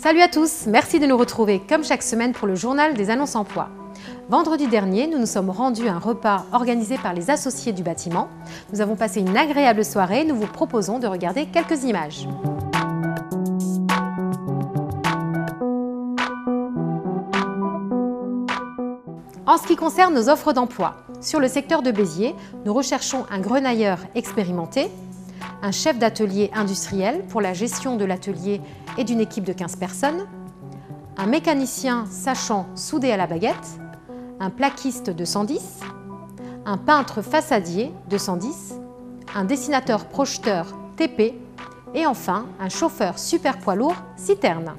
Salut à tous, merci de nous retrouver comme chaque semaine pour le journal des annonces emploi. Vendredi dernier, nous nous sommes rendus à un repas organisé par les associés du bâtiment. Nous avons passé une agréable soirée et nous vous proposons de regarder quelques images. En ce qui concerne nos offres d'emploi, sur le secteur de Béziers, nous recherchons un grenailleur expérimenté, un chef d'atelier industriel pour la gestion de l'atelier et d'une équipe de 15 personnes, un mécanicien sachant souder à la baguette, un plaquiste de 110, un peintre façadier de 110, un dessinateur projeteur TP et enfin un chauffeur super poids lourd citerne.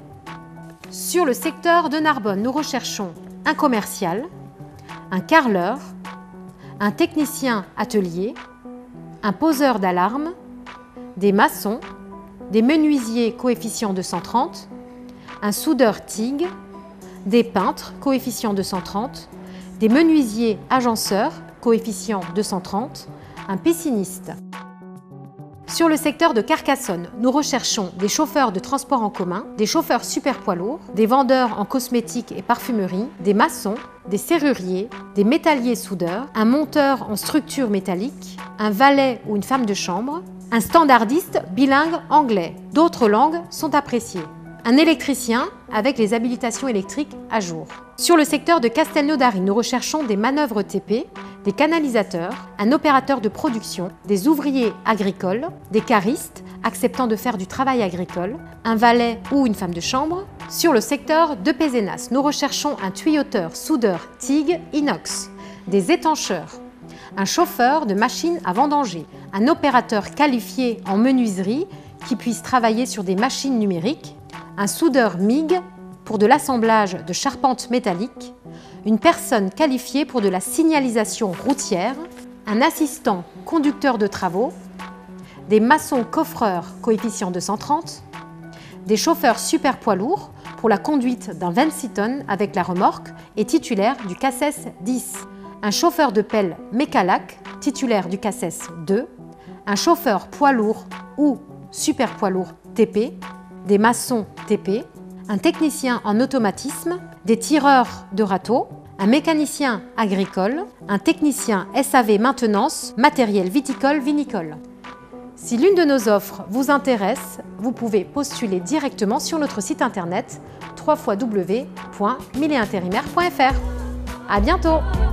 Sur le secteur de Narbonne, nous recherchons un commercial, un carreleur, un technicien atelier, un poseur d'alarme, des maçons, des menuisiers coefficient 230, un soudeur TIG, des peintres coefficient 230, des menuisiers agenceurs coefficient 230, un pisciniste. Sur le secteur de Carcassonne, nous recherchons des chauffeurs de transport en commun, des chauffeurs super poids lourds, des vendeurs en cosmétiques et parfumerie, des maçons, des serruriers, des métalliers soudeurs, un monteur en structure métallique, un valet ou une femme de chambre, un standardiste bilingue anglais. D'autres langues sont appréciées. Un électricien avec les habilitations électriques à jour. Sur le secteur de Castelnaudary, nous recherchons des manœuvres TP, des canalisateurs, un opérateur de production, des ouvriers agricoles, des caristes acceptant de faire du travail agricole, un valet ou une femme de chambre. Sur le secteur de Pézenas, nous recherchons un tuyauteur soudeur TIG inox, des étancheurs, un chauffeur de machine à vendanger, un opérateur qualifié en menuiserie qui puisse travailler sur des machines numériques, un soudeur MIG pour de l'assemblage de charpentes métalliques, une personne qualifiée pour de la signalisation routière, un assistant conducteur de travaux, des maçons coffreurs coefficient 230, des chauffeurs super poids lourds pour la conduite d'un 26 tonnes avec la remorque et titulaire du CACES 10, un chauffeur de pelle Mécalac titulaire du CACES 2, un chauffeur poids lourd ou super poids lourd TP, des maçons TP, un technicien en automatisme, des tireurs de râteaux, un mécanicien agricole, un technicien SAV maintenance, matériel viticole vinicole. Si l'une de nos offres vous intéresse, vous pouvez postuler directement sur notre site internet www.milletintérimaire.fr. À bientôt!